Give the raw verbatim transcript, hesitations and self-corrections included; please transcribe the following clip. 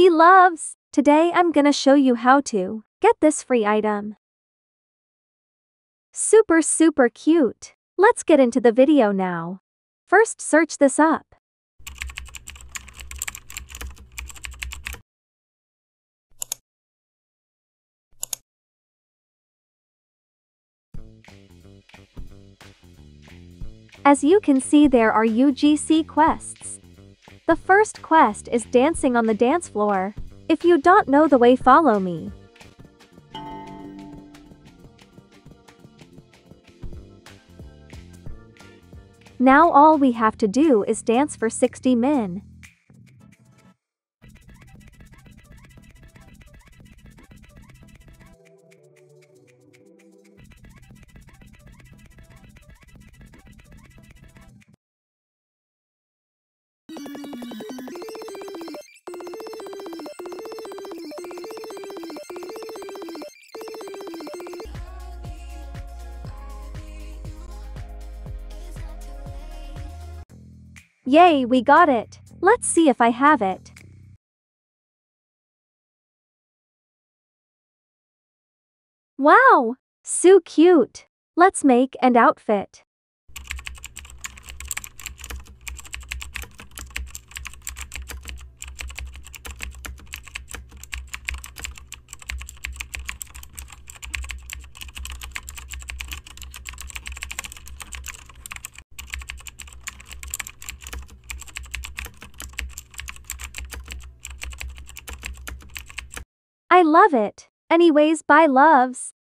He loves. Today I'm gonna show you how to get this free item. Super super cute. Let's get into the video now. First search this up. As you can see, there are U G C quests. The first quest is dancing on the dance floor. If you don't know the way, follow me. Now all we have to do is dance for sixty min. Yay, we got it! Let's see if I have it. Wow! So cute! Let's make an outfit. I love it. Anyways, bye loves.